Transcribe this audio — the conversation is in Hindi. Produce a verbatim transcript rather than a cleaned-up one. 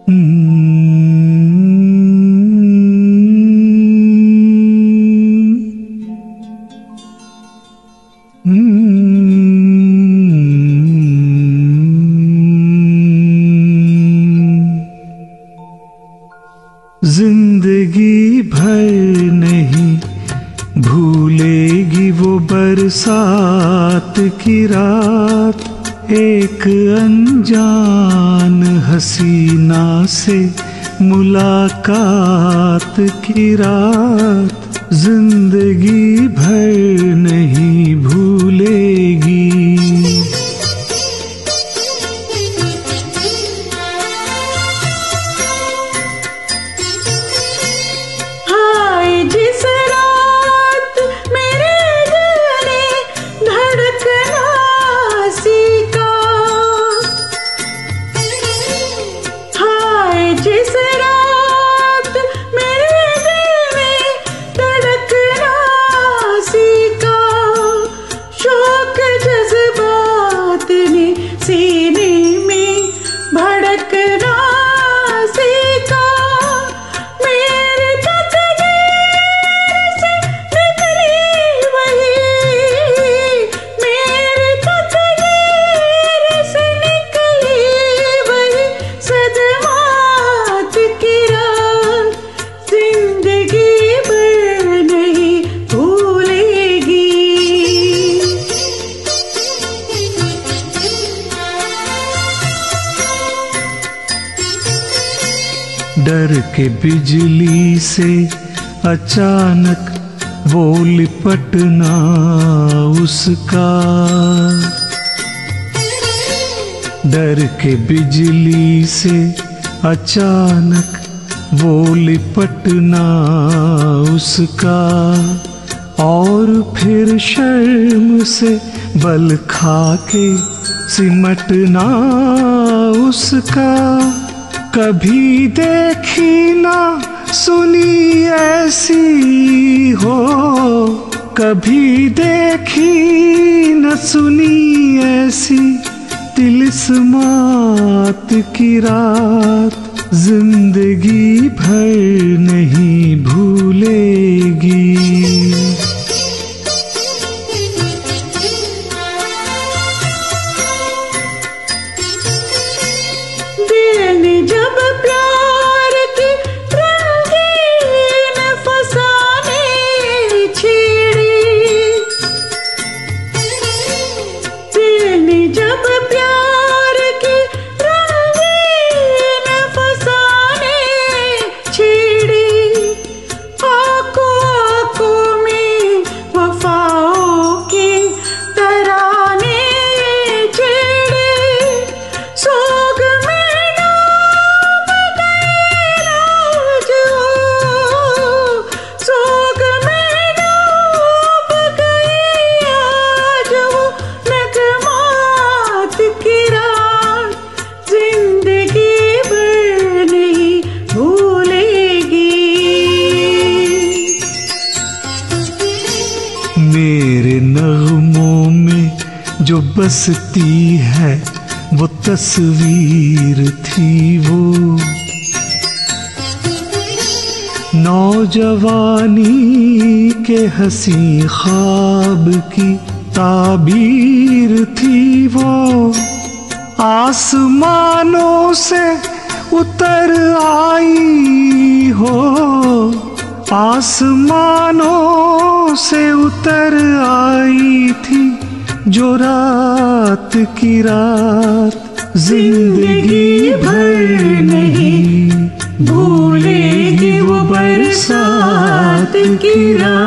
जिंदगी भर नहीं भूलेगी वो बरसात की रात, एक अनजान हसीना से मुलाकात की रात, जिंदगी भर नहीं भूलेगी। डर के बिजली से अचानक वो लिपटना उसका, डर के बिजली से अचानक वो लिपटना उसका, और फिर शर्म से बल खा के सिमटना उसका। कभी देखी ना सुनी ऐसी हो, कभी देखी न सुनी ऐसी तिलिस्मात की रात, जिंदगी भर नहीं भूलेगी। मेरे नगमों में जो बसती है वो तस्वीर थी, वो नौजवानी के हंसी ख्वाब की ताबीर थी, वो आसमानों से उतर आई हो, आसमानों से उतर आई थी जो रात की रात, जिंदगी भर नहीं भूलेगी वो बरसात की रात।